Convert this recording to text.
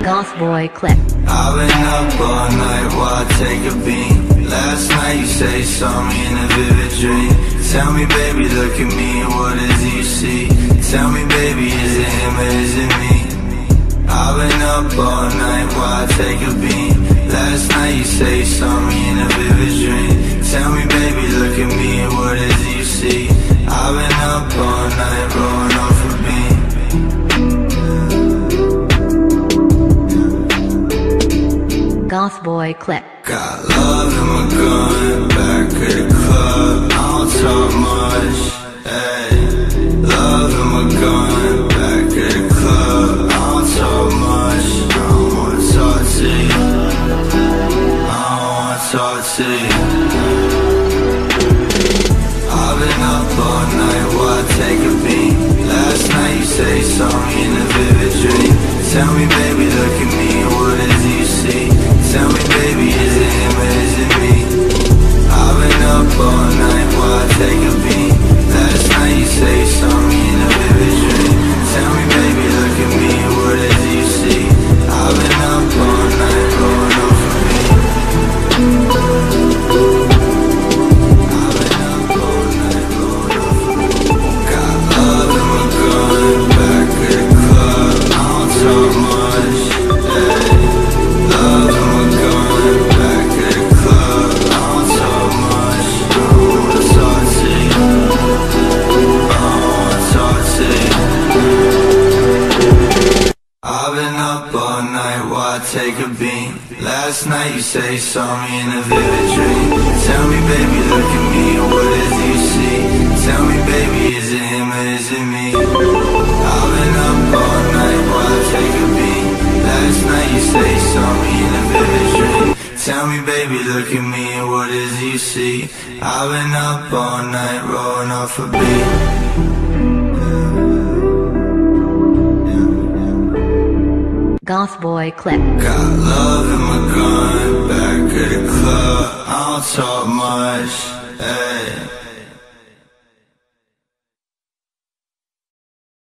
Goth boy clip. I've been up all night while I take a beat. Last night you say you saw me in a vivid dream. Tell me baby, look at me, what is it you see? Tell me baby, is it him or is it me? I've been up all night while I take a beat. Last night you say you saw me in a vivid dream. Tell me baby, look at me, what is it you see? I've been up all night rolling off a beat. Goth boy clip. Got love in my gun, back at the club, I don't talk much, ayy. Love in my gun, back at the club, I don't talk much. I don't wanna talk to you, I don't wanna talk to you. I've been up all night while I take a beat. Last night you say you saw me in a vivid dream. Tell me baby, look at me, what is it you see? Tell me baby, is it him or is it me? I've been up all night while I take a beat. Last night you say you saw me in a vivid dream. Tell me baby, look at me, what is it you see? I've been up all night rolling off a beat. I've been up all night rolling off a beat. Got love in my gun, back at the club, I don't talk much, ayy. Love in my gun, back at the club, I don't talk much. I don't wanna talk to you, I don't wanna talk to you. I've been up all night while I take a beat. Last night you say you saw me in a vivid dream. Tell me baby, look at me, what is it you see? Tell me baby, is it him or is it me? I've been up all night while I take a beat. Last night you say you saw me in a vivid dream. Tell me baby, look at me, what is it you see? I've been up all night rolling off a beat. Goth boy clip. Got love in my gun, back at the club, I don't talk much, ayy.